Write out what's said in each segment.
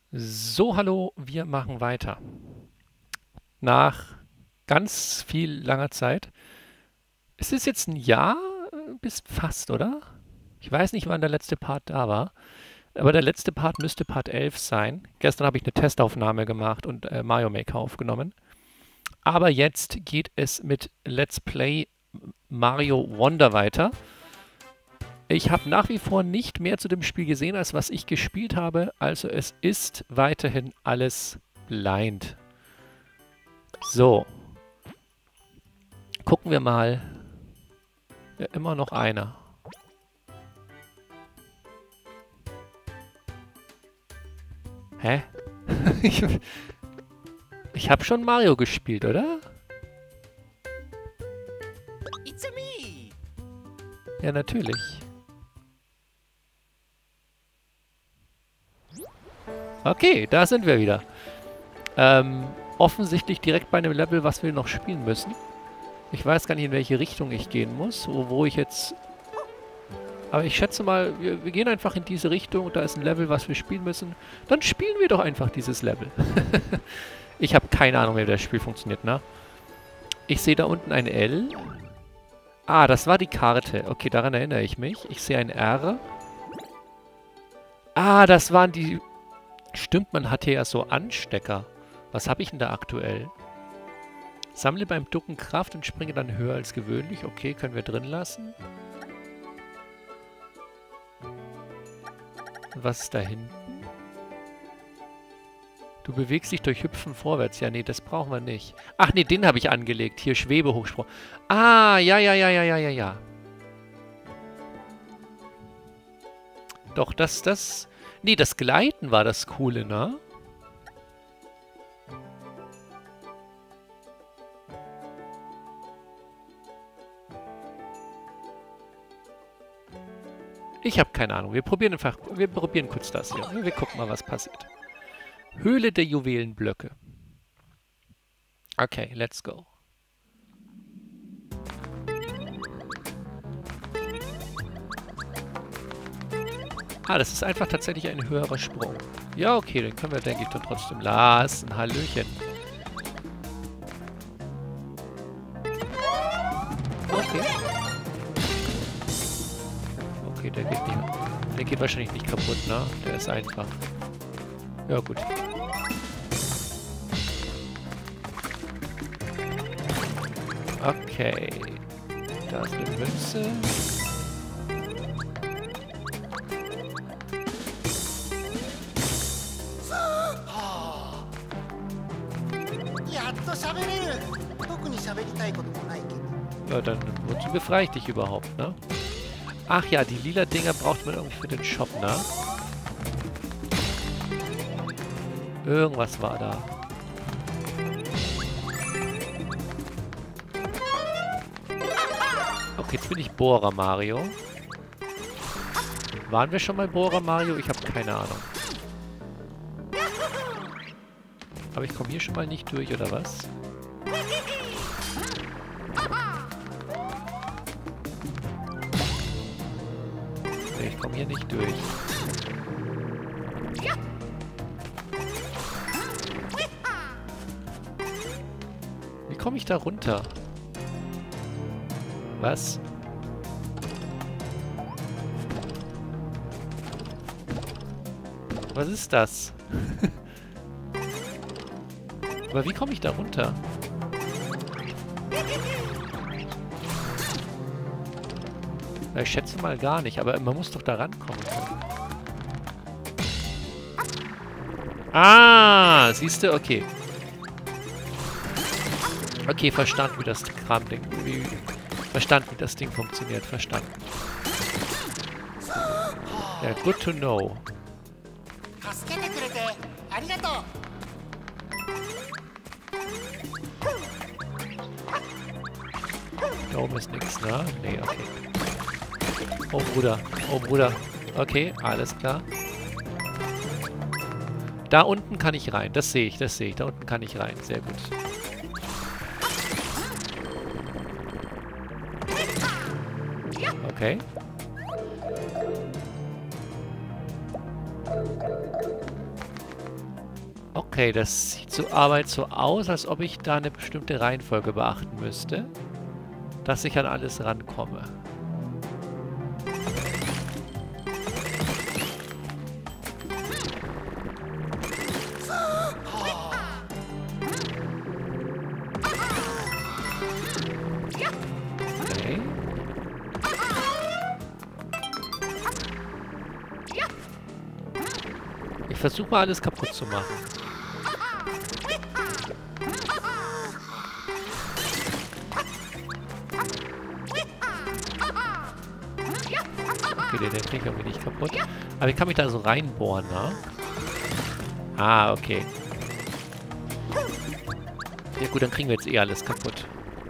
So, hallo, wir machen weiter. Nach ganz viel langer Zeit. Es ist jetzt ein Jahr, bis fast, oder? Ich weiß nicht, wann der letzte Part da war, aber der letzte Part müsste Part 11 sein. Gestern habe ich eine Testaufnahme gemacht und Mario Maker aufgenommen. Aber jetzt geht es mit Let's Play Mario Wonder weiter. Ich habe nach wie vor nicht mehr zu dem Spiel gesehen, als was ich gespielt habe. Also es ist weiterhin alles blind. So, gucken wir mal. Ja, immer noch einer. Hä? ich ich habe schon Mario gespielt, oder? It's me! Ja, natürlich. Okay, da sind wir wieder. Offensichtlich direkt bei einem Level, was wir noch spielen müssen. Ich weiß gar nicht, in welche Richtung ich gehen muss, wo ich jetzt... Aber ich schätze mal, wir gehen einfach in diese Richtung. Da ist ein Level, was wir spielen müssen. Dann spielen wir doch einfach dieses Level. Ich habe keine Ahnung, wie das Spiel funktioniert, ne? Ich sehe da unten ein L. Ah, das war die Karte. Okay, daran erinnere ich mich. Ich sehe ein R. Ah, das waren die... Stimmt, man hat hier ja so Anstecker. Was habe ich denn da aktuell? Sammle beim Ducken Kraft und springe dann höher als gewöhnlich. Okay, können wir drin lassen. Und was ist da hinten? Du bewegst dich durch Hüpfen vorwärts. Ja, nee, das brauchen wir nicht. Ach nee, den habe ich angelegt. Hier, Schwebehochsprung. Ah, ja. Doch, das... Nee, das Gleiten war das Coole, ne? Ich habe keine Ahnung. Wir probieren kurz das hier. Wir gucken mal, was passiert. Höhle der Juwelenblöcke. Okay, let's go. Ah, das ist einfach tatsächlich ein höherer Sprung. Ja, okay, den können wir, denke ich, dann trotzdem lassen. Hallöchen. Okay. Okay, der geht wahrscheinlich nicht kaputt, ne? Der ist einfach. Ja, gut. Okay. Da ist eine Münze. Ja, dann wozu befreie ich dich überhaupt, ne? Ach ja, die lila Dinger braucht man irgendwie für den Shop, ne? Irgendwas war da. Okay, jetzt bin ich Bohrer Mario. Waren wir schon mal Bohrer Mario? Ich habe keine Ahnung. Aber ich komme hier schon mal nicht durch, oder was? Nee, ich komme hier nicht durch. Wie komme ich da runter? Was? Was ist das? Aber wie komme ich da runter? Ja, ich schätze mal gar nicht, aber man muss doch da rankommen. Ah, siehst du? Okay. Okay, verstanden, wie das Kram-Ding... Verstanden, wie das Ding funktioniert. Verstanden. Ja, good to know. Da oben ist nichts, ne? Nee, okay. Oh, Bruder. Oh, Bruder. Okay, alles klar. Da unten kann ich rein. Das sehe ich, das sehe ich. Da unten kann ich rein. Sehr gut. Okay. Okay, das sieht so Arbeit so aus, als ob ich da eine bestimmte Reihenfolge beachten müsste, dass ich an alles rankomme. Okay. Ich versuche mal alles kaputt zu machen. Okay, den kriege ich irgendwie nicht kaputt. Aber ich kann mich da so reinbohren, ne? Ah, okay. Ja gut, dann kriegen wir jetzt eh alles kaputt.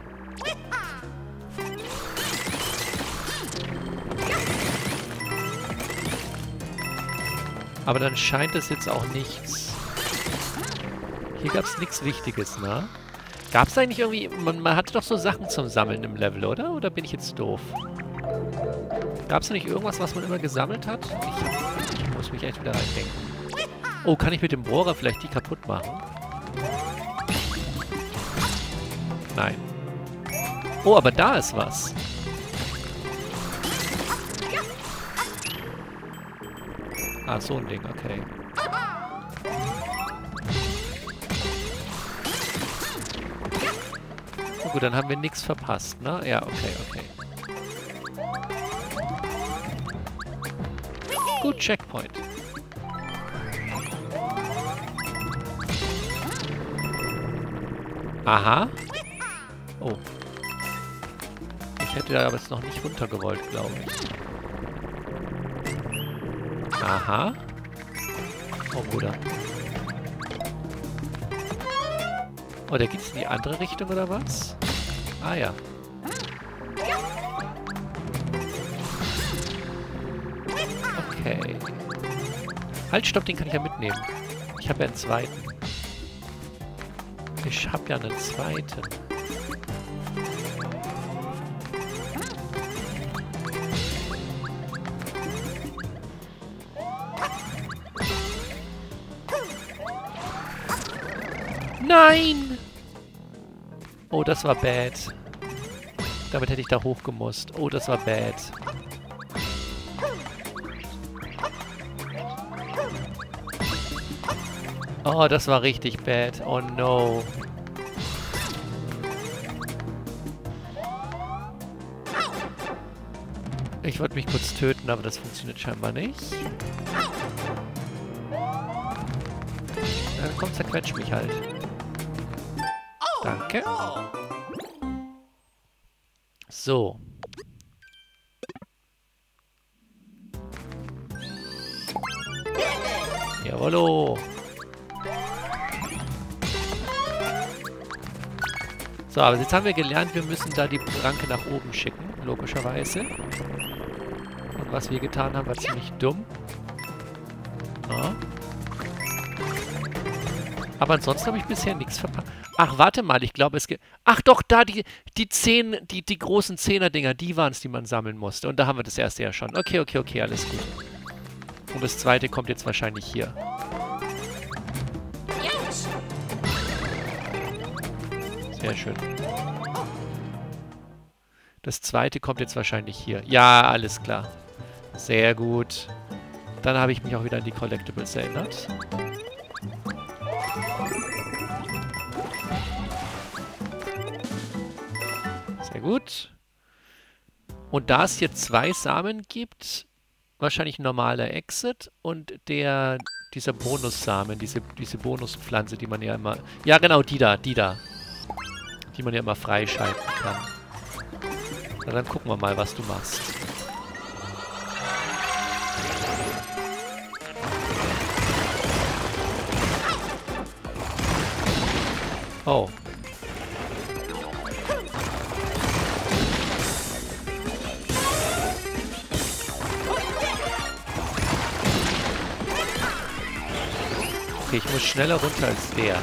Aber dann scheint es jetzt auch nichts. Hier gab es nichts Wichtiges, ne? Gab es eigentlich irgendwie... Man hatte doch so Sachen zum Sammeln im Level, oder? Oder bin ich jetzt doof? Gab es nicht irgendwas, was man immer gesammelt hat? Ich muss mich echt wieder reindenken. Oh, kann ich mit dem Bohrer vielleicht die kaputt machen? Nein. Oh, aber da ist was. Ah, so ein Ding, okay. Oh, gut, dann haben wir nichts verpasst, ne? Ja, okay, okay. Gut, Checkpoint. Aha. Oh. Ich hätte da aber jetzt noch nicht runter gewollt, glaube ich. Aha. Oh, Bruder. Oh, der geht's in die andere Richtung, oder was? Ah, ja. Okay. Halt, stopp, den kann ich ja mitnehmen. Ich habe ja einen zweiten. Ich habe ja einen zweiten. Nein! Oh, das war bad. Damit hätte ich da hochgemusst. Oh, das war bad. Oh, das war richtig bad. Oh no. Ich wollte mich kurz töten, aber das funktioniert scheinbar nicht. Dann komm, zerquetsch mich halt. Danke. So. Jawollo. So, aber jetzt haben wir gelernt, wir müssen da die Ranke nach oben schicken, logischerweise. Und was wir getan haben, war ziemlich dumm. Ja. Aber ansonsten habe ich bisher nichts verpasst. Ach, warte mal, ich glaube, es gibt... Ach doch, da, die großen Zehner-Dinger, die waren es, die man sammeln musste. Und da haben wir das erste ja schon. Okay, okay, okay, alles gut. Und das zweite kommt jetzt wahrscheinlich hier. Sehr schön. Das zweite kommt jetzt wahrscheinlich hier. Ja, alles klar. Sehr gut. Dann habe ich mich auch wieder an die Collectibles erinnert. Sehr gut. Und da es hier 2 Samen gibt, wahrscheinlich ein normaler Exit und dieser Bonussamen, diese Bonuspflanze, die man ja immer... Ja, genau, die da. Die man ja immer freischalten kann. Na, dann gucken wir mal, was du machst. Oh. Okay, ich muss schneller runter als der.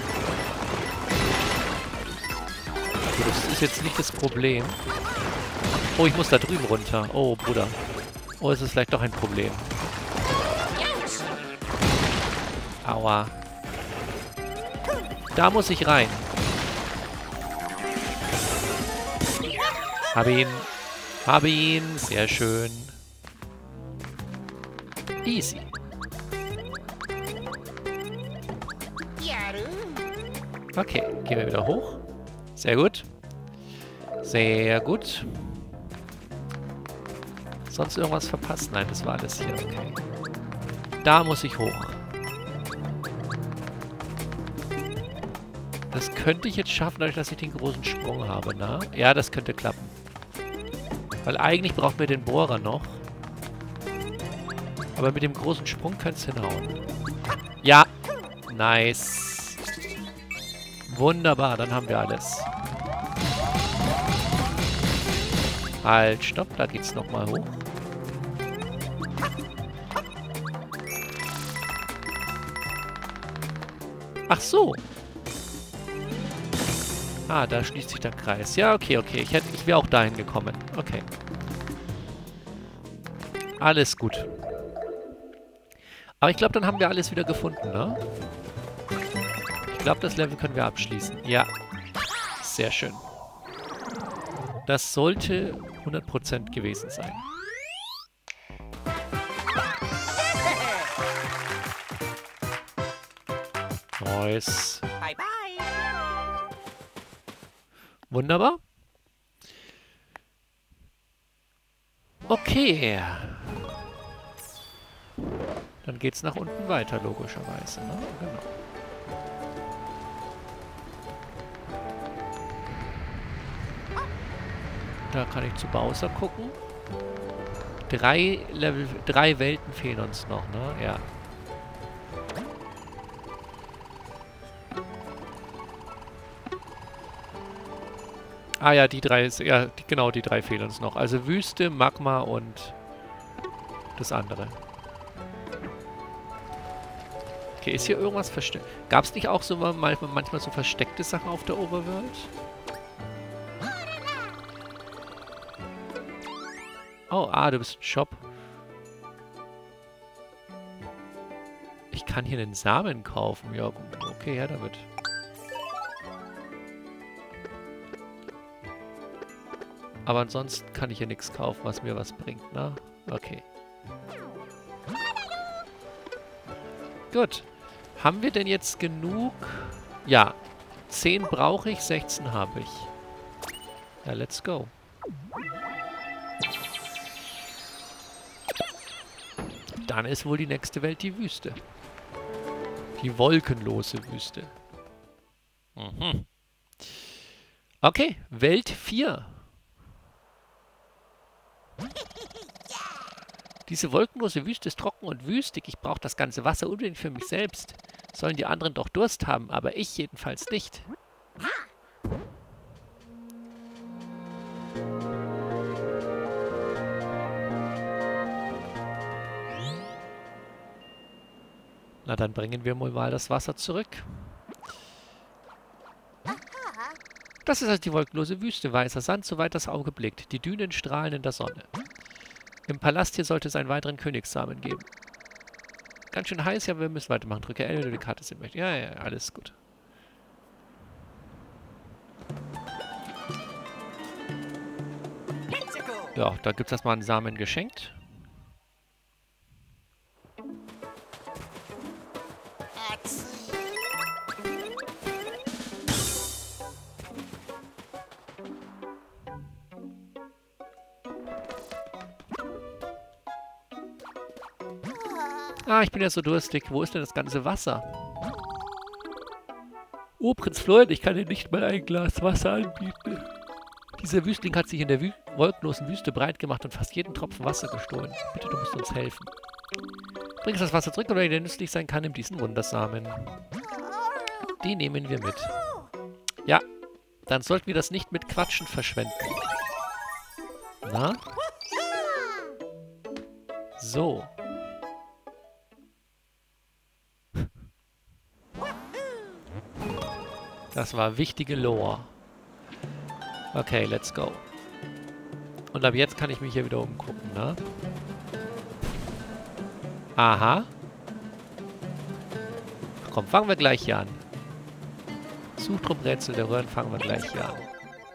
Okay, das ist jetzt nicht das Problem. Oh, ich muss da drüben runter. Oh, Bruder. Oh, ist es vielleicht doch ein Problem. Aua. Da muss ich rein. Hab ihn. Hab ihn. Sehr schön. Easy. Yaru. Okay, gehen wir wieder hoch. Sehr gut. Sehr gut. Sonst irgendwas verpasst? Nein, das war alles hier. Okay. Da muss ich hoch. Das könnte ich jetzt schaffen, dadurch, dass ich den großen Sprung habe, ne? Ja, das könnte klappen. Weil eigentlich brauchen wir den Bohrer noch. Aber mit dem großen Sprung könnte es hinhauen. Ja. Nice. Wunderbar, dann haben wir alles. Halt, stopp, da geht's nochmal hoch. Ach so. Ah, da schließt sich der Kreis. Ja, okay, okay. Ich wäre auch dahin gekommen. Okay. Alles gut. Aber ich glaube, dann haben wir alles wieder gefunden, ne? Ich glaube, das Level können wir abschließen. Ja. Sehr schön. Das sollte 100% gewesen sein. Nice. Bye bye. Wunderbar. Okay. Dann geht's nach unten weiter, logischerweise. Ne? Genau. Da kann ich zu Bowser gucken. 3 Welten fehlen uns noch, ne? Ja. Ah ja, die 3, ja, genau, die 3 fehlen uns noch. Also Wüste, Magma und das andere. Okay, ist hier irgendwas versteckt? Gab es nicht auch so manchmal so versteckte Sachen auf der Overworld? Oh, du bist ein Shop. Ich kann hier einen Samen kaufen. Ja, okay, her damit. Aber ansonsten kann ich hier nichts kaufen, was mir was bringt, ne? Okay. Gut. Haben wir denn jetzt genug? Ja. 10 brauche ich, 16 habe ich. Ja, let's go. Dann ist wohl die nächste Welt die Wüste. Die wolkenlose Wüste. Mhm. Okay, Welt 4. Diese wolkenlose Wüste ist trocken und wüstig. Ich brauche das ganze Wasser unbedingt für mich selbst. Sollen die anderen doch Durst haben, aber ich jedenfalls nicht. Na, dann bringen wir mal das Wasser zurück. Das ist also die wolkenlose Wüste. Weißer Sand, soweit das Auge blickt. Die Dünen strahlen in der Sonne. Im Palast hier sollte es einen weiteren Königssamen geben. Ganz schön heiß, ja, wir müssen weitermachen. Drücke L, wenn du die Karte sehen möchtest. Ja, ja, alles gut. Ja, da gibt es erstmal einen Samen geschenkt. Ah, ich bin ja so durstig. Wo ist denn das ganze Wasser? Oh, Prinz Florian, ich kann dir nicht mal ein Glas Wasser anbieten. Dieser Wüstling hat sich in der wolkenlosen Wüste breit gemacht und fast jeden Tropfen Wasser gestohlen. Bitte, du musst uns helfen. Bringst das Wasser zurück, oder der nützlich sein kann, nimm diesen Wundersamen. Die nehmen wir mit. Ja, dann sollten wir das nicht mit Quatschen verschwenden. Na? So. Das war wichtige Lore. Okay, let's go. Und ab jetzt kann ich mich hier wieder umgucken, ne? Aha. Komm, fangen wir gleich hier an. Suchtrupprätsel der Röhren fangen wir gleich hier an.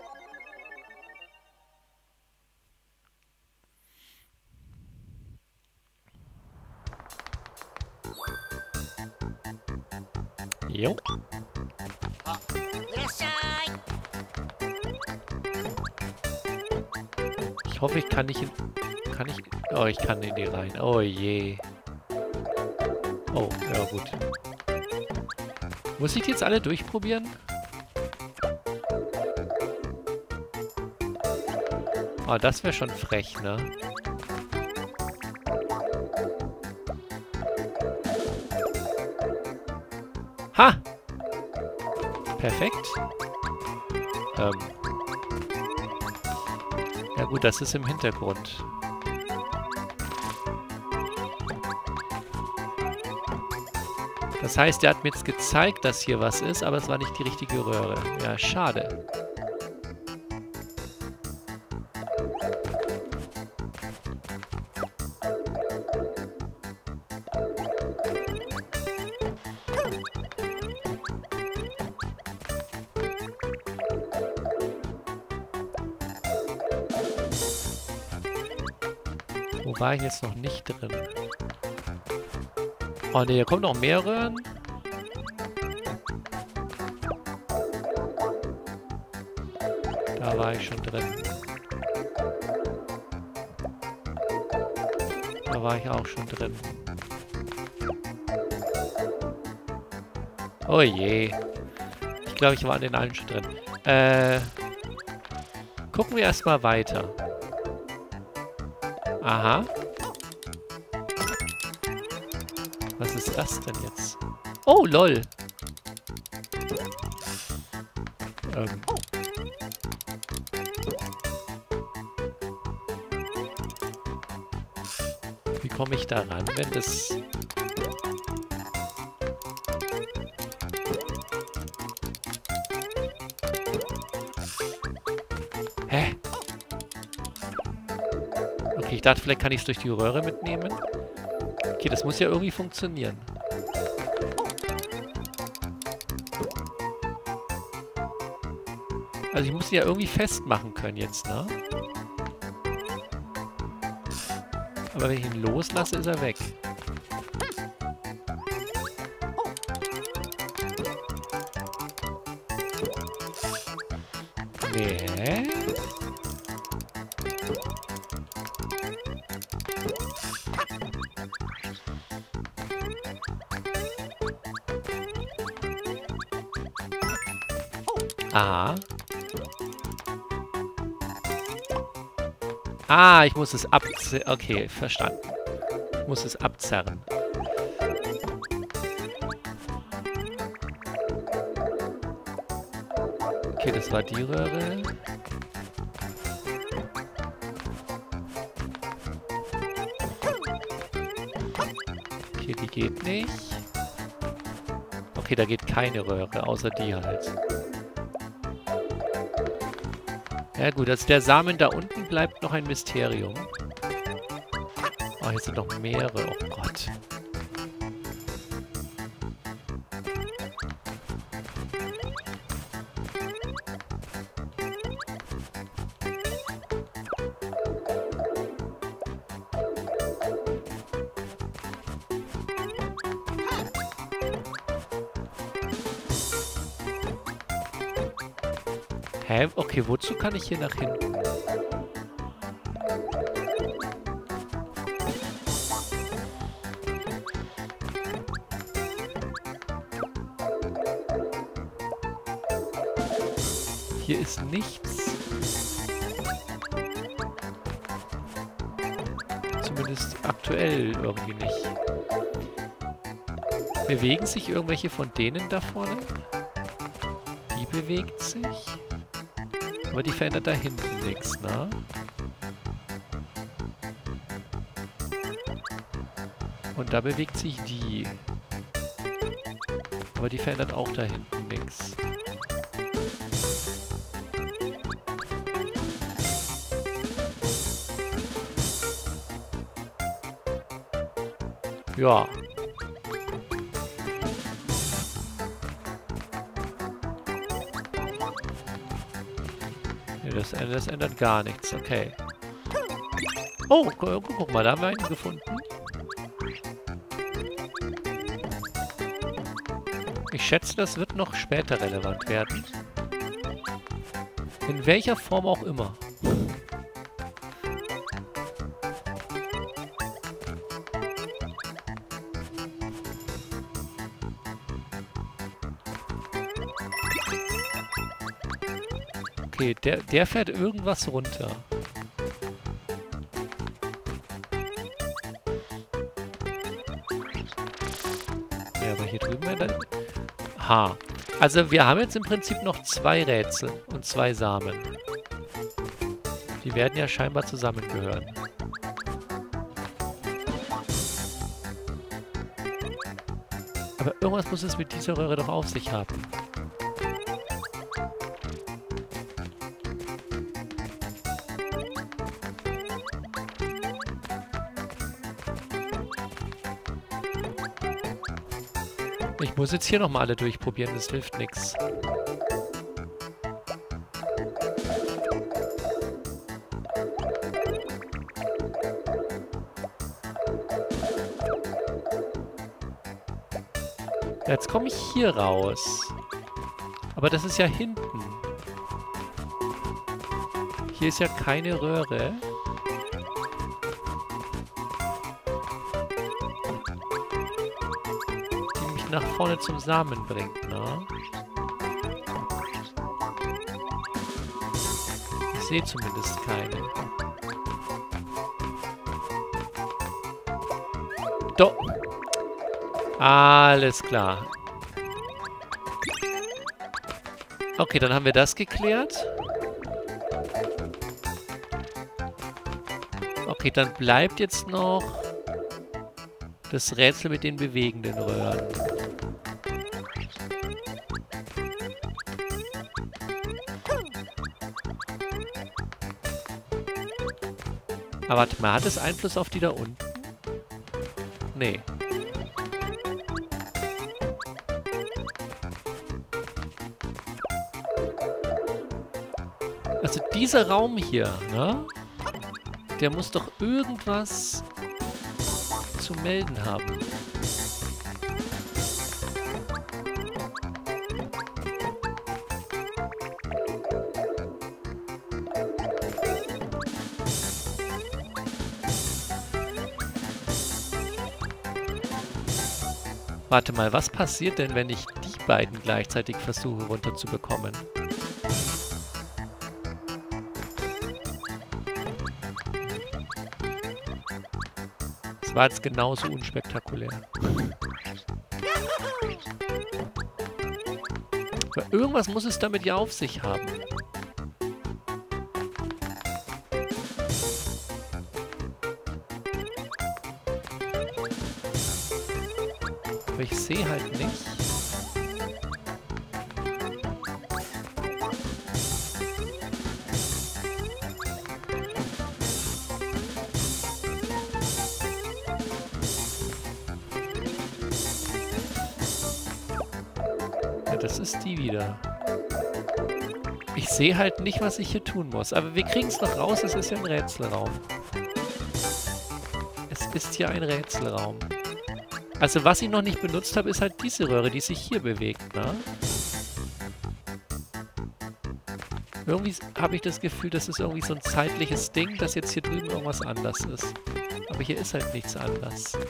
Jo. Ich hoffe, ich kann nicht in... Kann ich... Oh, ich kann in die rein. Oh je. Oh, ja gut. Muss ich die jetzt alle durchprobieren? Oh, das wäre schon frech, ne? Ha! Perfekt. Ja gut, das ist im Hintergrund. Das heißt, er hat mir jetzt gezeigt, dass hier was ist, aber es war nicht die richtige Röhre. Ja, schade. Wo war ich jetzt noch nicht drin? Oh ne, hier kommen noch mehr Röhren. Da war ich schon drin. Da war ich auch schon drin. Oh je. Ich glaube, ich war an den allen schon drin. Gucken wir erstmal weiter. Aha. Was ist das denn jetzt? Oh, lol. Wie komme ich da ran, wenn das... Hä? Okay, ich dachte, vielleicht kann ich es durch die Röhre mitnehmen. Okay, das muss ja irgendwie funktionieren. Also ich muss ihn ja irgendwie festmachen können jetzt, ne? Aber wenn ich ihn loslasse, ist er weg. Nee. Aha. Ah, ich muss es abzerren. Okay, verstanden. Ich muss es abzerren. Okay, das war die Röhre. Okay, die geht nicht. Okay, da geht keine Röhre, außer die halt. Ja gut, also der Samen da unten bleibt noch ein Mysterium. Oh, hier sind noch mehrere. Oh Gott. Hä? Okay, wozu kann ich hier nach hinten? Hier ist nichts. Zumindest aktuell irgendwie nicht. Bewegen sich irgendwelche von denen da vorne? Die bewegt sich. Aber die verändert da hinten nichts, ne? Und da bewegt sich die. Aber die verändert auch da hinten nichts. Ja. Nee, das ändert gar nichts. Okay. Oh, guck mal, da haben wir einen gefunden. Ich schätze, das wird noch später relevant werden. In welcher Form auch immer. Okay, der fährt irgendwas runter. Ja, aber hier drüben wäre dann... Ha. Also wir haben jetzt im Prinzip noch 2 Rätsel und 2 Samen. Die werden ja scheinbar zusammengehören. Aber irgendwas muss es mit dieser Röhre doch auf sich haben. Ich muss jetzt hier nochmal alle durchprobieren, das hilft nichts. Jetzt komme ich hier raus. Aber das ist ja hinten. Hier ist ja keine Röhre. Die mich nach vorne zum Samen bringt, ne? Ich sehe zumindest keine. Doch. Alles klar. Okay, dann haben wir das geklärt. Okay, dann bleibt jetzt noch das Rätsel mit den bewegenden Röhren. Aber warte mal, hat es Einfluss auf die da unten? Nee. Also dieser Raum hier, ne? Der muss doch irgendwas zu melden haben. Warte mal, was passiert denn, wenn ich die beiden gleichzeitig versuche runterzubekommen? Das war jetzt genauso unspektakulär. Aber irgendwas muss es damit ja auf sich haben. Aber ich sehe halt nicht. Ja, das ist die wieder. Ich sehe halt nicht, was ich hier tun muss. Aber wir kriegen es noch raus, es ist ja ein Rätselraum. Es ist ja ein Rätselraum. Also was ich noch nicht benutzt habe, ist halt diese Röhre, die sich hier bewegt, ne? Irgendwie habe ich das Gefühl, das ist irgendwie so ein zeitliches Ding, dass jetzt hier drüben irgendwas anders ist. Aber hier ist halt nichts anders.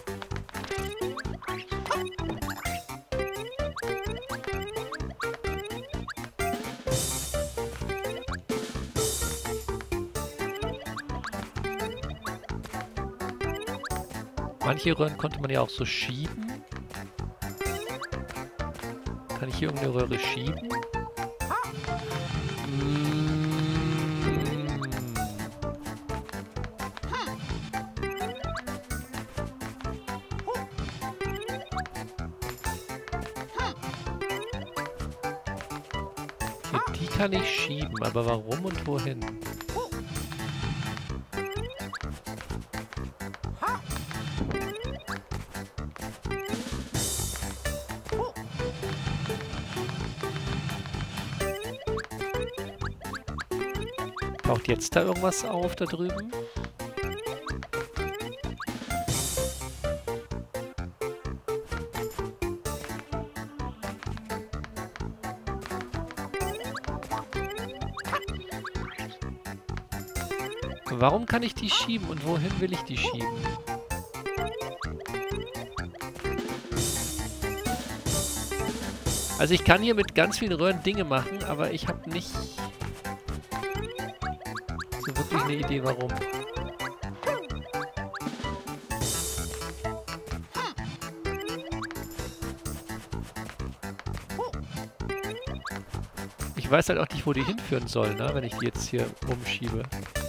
Manche Röhren konnte man ja auch so schieben. Kann ich hier irgendeine Röhre schieben? Okay, die kann ich schieben, aber warum und wohin? Taucht jetzt da irgendwas auf da drüben? Warum kann ich die schieben und wohin will ich die schieben? Also ich kann hier mit ganz vielen Röhren Dinge machen, aber ich habe nicht so wirklich eine Idee, warum. Ich weiß halt auch nicht, wo die hinführen sollen, ne, wenn ich die jetzt hier umschiebe.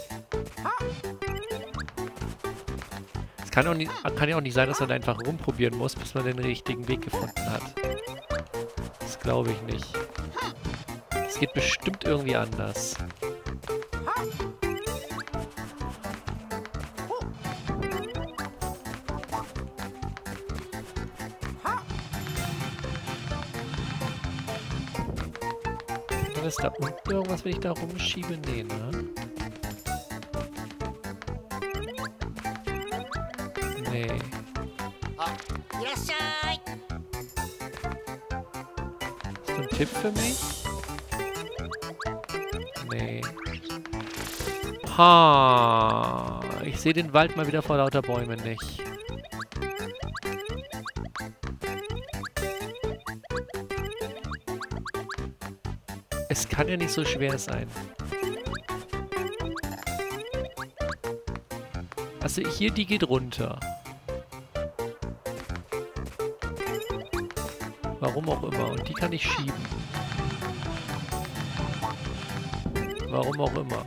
Es kann ja auch nicht sein, dass man einfach rumprobieren muss, bis man den richtigen Weg gefunden hat. Das glaube ich nicht. Es geht bestimmt irgendwie anders. Ist da unten irgendwas, wenn ich da rumschiebe? Nee, ne? Nee. Hast du einen Tipp für mich? Nee. Ha! Ich sehe den Wald mal wieder vor lauter Bäumen nicht. Es kann ja nicht so schwer sein. Also hier, die geht runter. Warum auch immer. Und die kann ich schieben. Warum auch immer.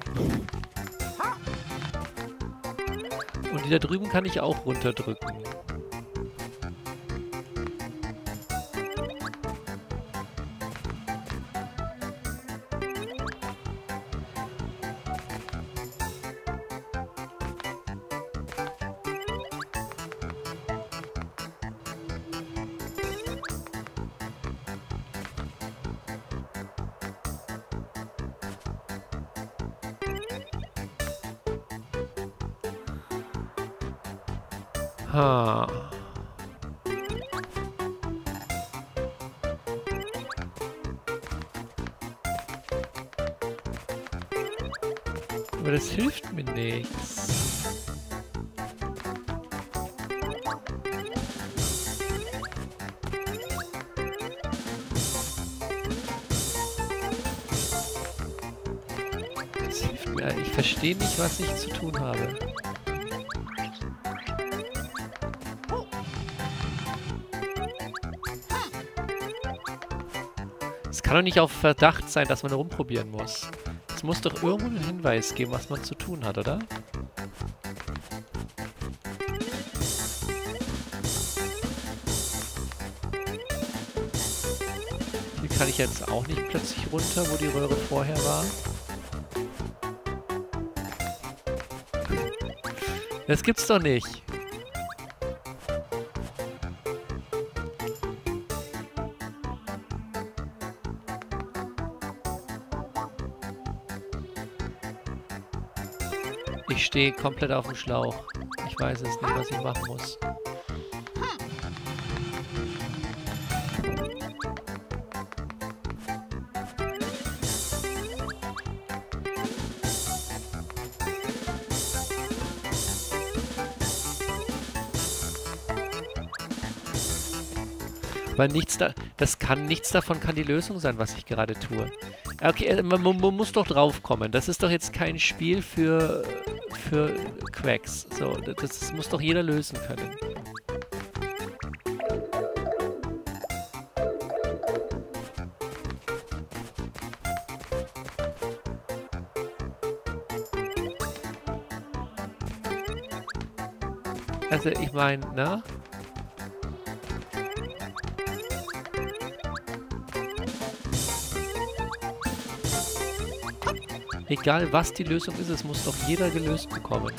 Und die da drüben kann ich auch runterdrücken. Ha. Aber das hilft mir nichts. Das hilft mir. Ich verstehe nicht, was ich zu tun habe. Es kann doch nicht auf Verdacht sein, dass man rumprobieren muss. Es muss doch irgendwo einen Hinweis geben, was man zu tun hat, oder? Hier kann ich jetzt auch nicht plötzlich runter, wo die Röhre vorher war. Das gibt's doch nicht. Ich stehe komplett auf dem Schlauch. Ich weiß es nicht, was ich machen muss. Weil nichts nichts davon kann die Lösung sein, was ich gerade tue. Okay, man muss doch draufkommen. Das ist doch jetzt kein Spiel für Quacks. So, das muss doch jeder lösen können. Also ich meine, ne? Egal was die Lösung ist, es muss doch jeder gelöst bekommen.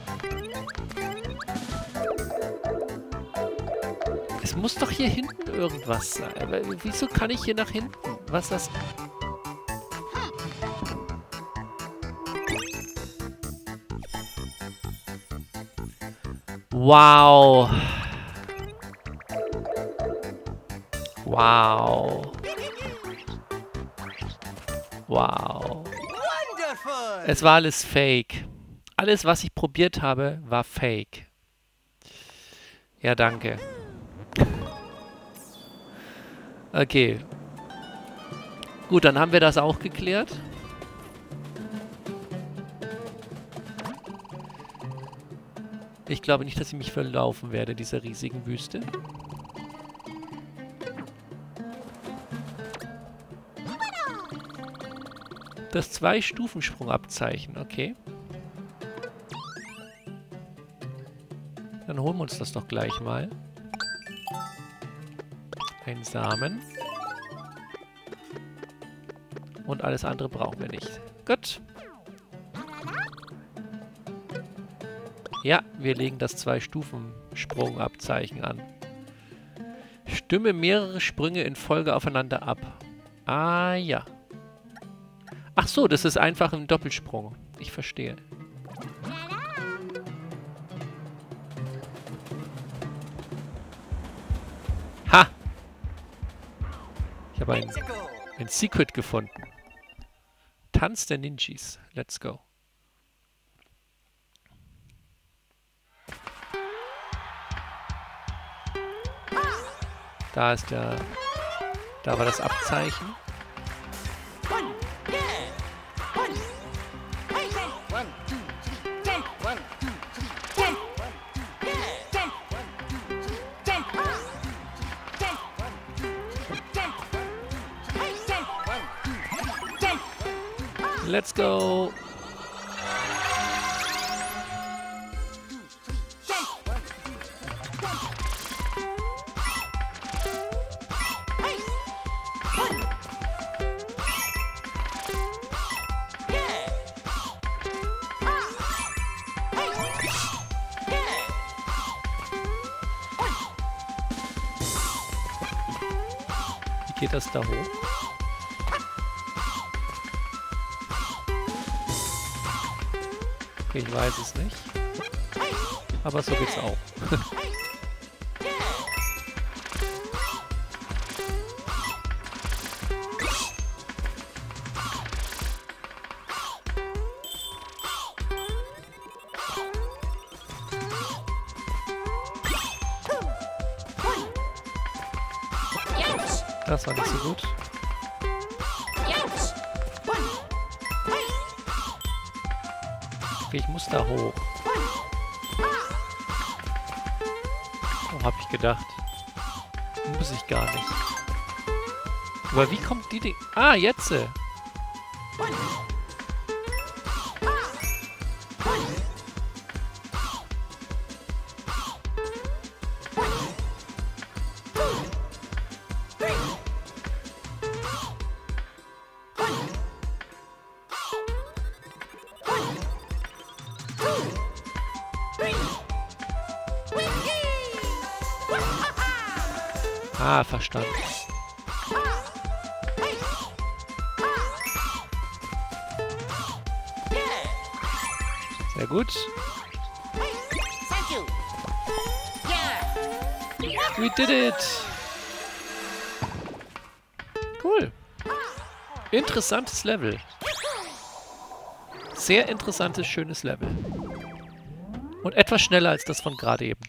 Es muss doch hier hinten irgendwas sein. Aber wieso kann ich hier nach hinten? Was das... Wow. Wow. Wow. Wonderful! Es war alles Fake. Alles, was ich probiert habe, war Fake. Ja, danke. Okay. Gut, dann haben wir das auch geklärt. Ich glaube nicht, dass ich mich verlaufen werde, dieser riesigen Wüste. Das 2-Stufensprungabzeichen, okay. Dann holen wir uns das doch gleich mal. Ein Samen. Und alles andere brauchen wir nicht. Gut. Ja, wir legen das 2-Stufensprungabzeichen an. Stimme mehrere Sprünge in Folge aufeinander ab. Ah, ja. Ach so, das ist einfach ein Doppelsprung. Ich verstehe. Ha! Ich habe ein Secret gefunden. Tanz der Ninjas. Let's go. Da ist der... Da war das Abzeichen. Let's go. Wie geht das da hoch? Okay, ich weiß es nicht. Aber so geht's auch. Das war nicht so gut. Okay, ich muss da hoch. Oh, hab ich gedacht. Muss ich gar nicht. Aber wie kommt die Ding... Ah, jetzt! Ah, verstanden. Sehr gut. We did it! Cool. Interessantes Level. Sehr interessantes, schönes Level. Und etwas schneller als das von gerade eben.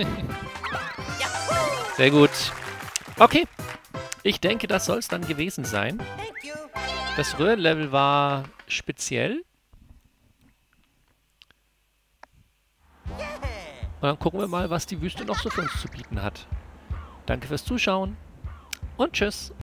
Sehr gut. Okay. Ich denke, das soll es dann gewesen sein. Das Röhrenlevel war speziell. Und dann gucken wir mal, was die Wüste noch so für uns zu bieten hat. Danke fürs Zuschauen und tschüss.